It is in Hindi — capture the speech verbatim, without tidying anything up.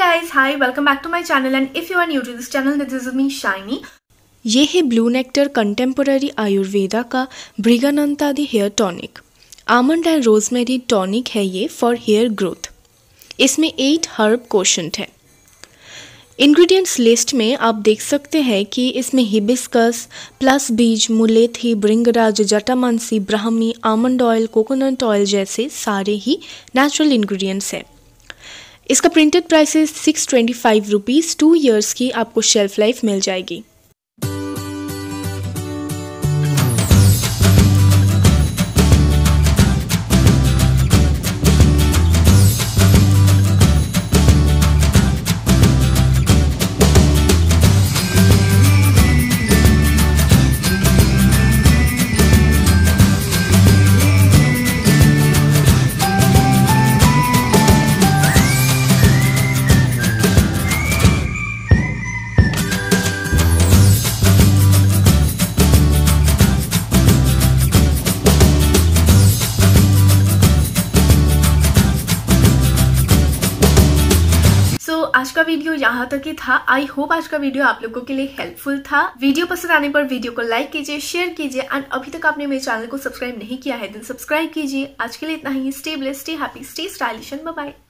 guys, hi, welcome back to my channel and if you are new to this channel then this is me Shiny। ये है ब्लू नेक्टर कंटेम्पोररी आयुर्वेदा का भृगुनंदादि hair tonic. Almond and rosemary tonic है ये फॉर हेयर ग्रोथ। इसमें एट हर्ब कोशेंट है। इंग्रेडिएंट्स लिस्ट में आप देख सकते हैं कि इसमें हिबिस्कस, प्लस बीज, मुलेथी, भृंगराज, जटामांसी, ब्राह्मी, आमंड ऑयल, कोकोनट ऑयल जैसे सारे ही नेचुरल इंग्रेडिएंट्स हैं। इसका प्रिंटेड प्राइस है six twenty five rupees. Two years की आपको शेल्फ लाइफ मिल जाएगी। So, आज का वीडियो यहाँ तक ही था। आई होप आज का वीडियो आप लोगों के लिए हेल्पफुल था। वीडियो पसंद आने पर वीडियो को लाइक कीजिए, शेयर कीजिए एंड अभी तक आपने मेरे चैनल को सब्सक्राइब नहीं किया है देन सब्सक्राइब कीजिए। आज के लिए इतना ही। Stay blessed, stay happy, stay stylish and bye bye.